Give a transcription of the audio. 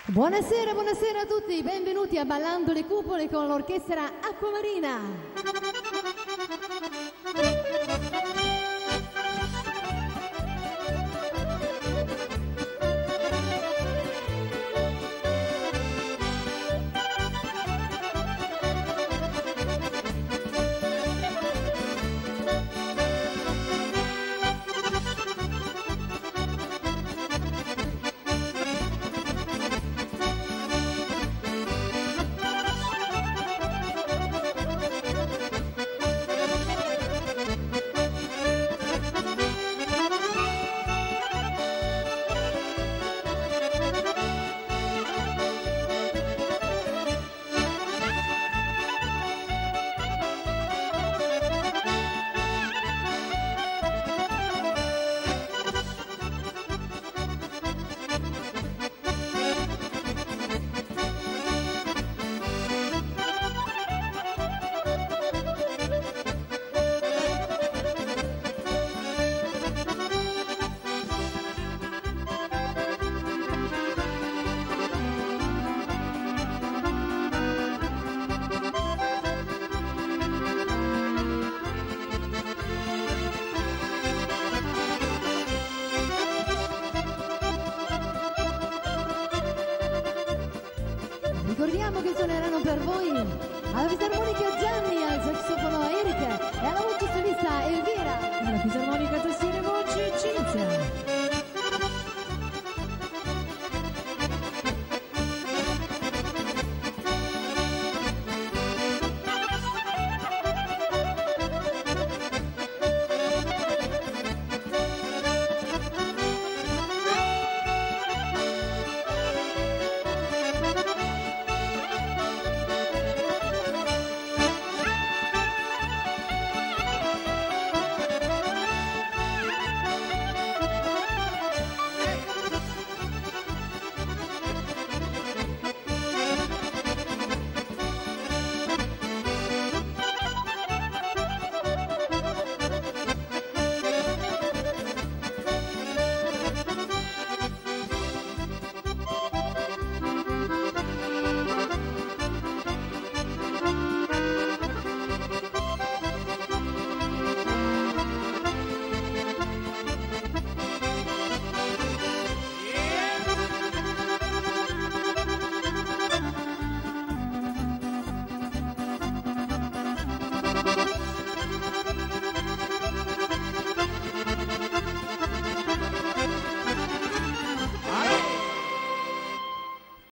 Buonasera, buonasera a tutti, benvenuti a Ballando le Cupole con l'orchestra Acquamarina. Ricordiamo che suoneranno per voi alla fisarmonica Gianni, al sassofono Erika e alla voce solista Elvira, alla fisarmonica tastiere voce Cinzia.